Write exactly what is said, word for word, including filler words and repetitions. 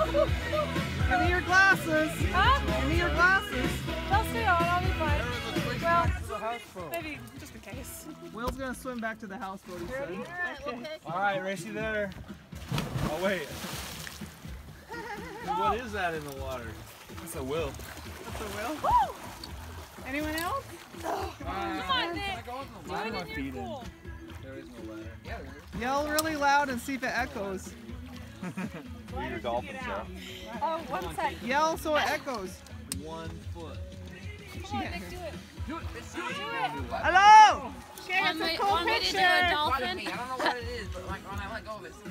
Give me your glasses. Huh? Give me your glasses. They'll stay on, I'll be fine. Well, maybe just in case. Will's gonna swim back to the houseboat, he said. Okay. Alright, Racy there. Oh wait. What is that in the water? It's a will. That's a Will. Woo! Anyone else? Oh, come on, Nick. Do it in your pool. There is no ladder. Yeah, there is. Yell really loud and see if it echoes. You're a dolphin, Sarah. Oh, one sec. Yell so it echoes. One foot. Come on, Nick, do it. Do it. Do it. Hello! Share Want some me, cool want me to pictures. do a dolphin? I don't know what it is, but like when I let go of it,